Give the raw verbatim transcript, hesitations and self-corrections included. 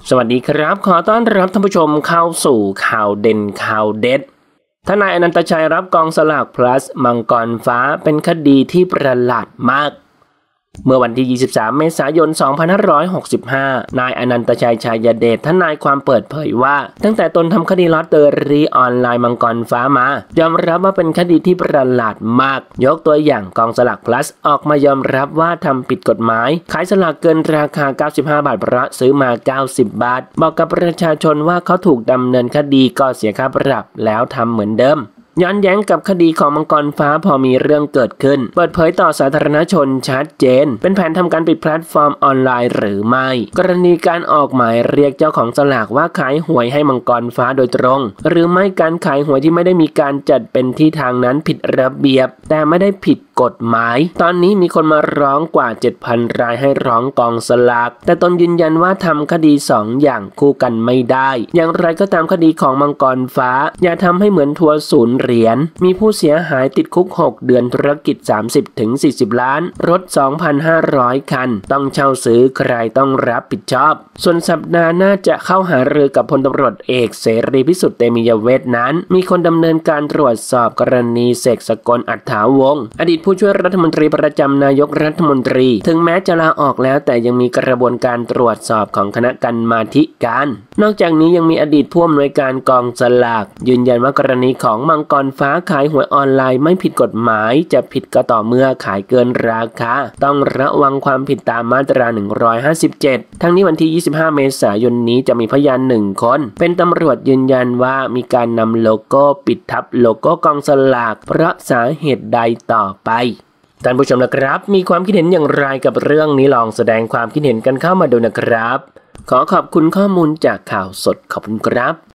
สวัสดีครับขอต้อนรับท่านผู้ชมเข้าสู่ข่าวเด่นข่าวเด็ดทนายอนันตชัยรับกองสลาก plus มังกรฟ้าเป็นคดีที่ประหลาดมากเมื่อวันที่ ยี่สิบสาม เมษายน สองพันห้าร้อยหกสิบห้า นายอนันตชัย ชัยเดชทนายความเปิดเผยว่าตั้งแต่ตนทำคดีลอตเตอรี่ออนไลน์มังกรฟ้ามายอมรับว่าเป็นคดีที่ประหลาดมากยกตัวอย่างกองสลาก plus ออกมายอมรับว่าทำผิดกฎหมายขายสลากเกินราคาเก้าสิบห้าบาทเพราะซื้อมาเก้าสิบบาทบอกกับประชาชนว่าเขาถูกดำเนินคดีก็เสียค่าปรับแล้วทำเหมือนเดิมย้อนแย้งกับคดีของมังกรฟ้าพอมีเรื่องเกิดขึ้นเปิดเผยต่อสาธารณชนชัดเจนเป็นแผนทำการปิดแพลตฟอร์มออนไลน์หรือไม่กรณีการออกหมายเรียกเจ้าของสลากว่าขายหวยให้มังกรฟ้าโดยตรงหรือไม่การขายหวยที่ไม่ได้มีการจัดเป็นที่ทางนั้นผิดระเบียบแต่ไม่ได้ผิดกฎหมายตอนนี้มีคนมาร้องกว่า เจ็ดพัน รายให้ร้องกองสลากแต่ตนยืนยันว่าทำคดีสองอย่างคู่กันไม่ได้อย่างไรก็ตามคดีของมังกรฟ้าอย่าทำให้เหมือนทัวร์ศูนย์เหรียญมีผู้เสียหายติดคุกหกเดือนธุรกิจ สามสิบถึงสี่สิบ ล้านรถ สองพันห้าร้อย คันต้องเช่าซื้อใครต้องรับผิดชอบส่วนสัปดาห์หน้าจะเข้าหารือกับพลตำรวจเอกเสรีพิสุทธิ์เตมียเวทนั้นมีคนดำเนินการตรวจสอบกรณีเสกสกลอัฏฐาวงศ์อดีตผู้ช่วยรัฐมนตรีประจำนายกรัฐมนตรีถึงแม้จะลาออกแล้วแต่ยังมีกระบวนการตรวจสอบของคณะกรรมาธิการนอกจากนี้ยังมีอดีตผู้อำนวยการกองสลากยืนยันว่ากรณีของมังกรฟ้าขายหวยออนไลน์ไม่ผิดกฎหมายจะผิดก็ต่อเมื่อขายเกินราคาต้องระวังความผิดตามมาตราหนึ่งร้อยห้าสิบเจ็ดทั้งนี้วันที่ยี่สิบห้าเมษายนนี้จะมีพยานหนึ่งคนเป็นตำรวจยืนยันว่ามีการนำโลโก้ปิดทับโลโก้กองสลากเพราะสาเหตุใดต่อไปท่านผู้ชมนะครับมีความคิดเห็นอย่างไรกับเรื่องนี้ลองแสดงความคิดเห็นกันเข้ามาดูนะครับขอขอบคุณข้อมูลจากข่าวสดขอบคุณครับ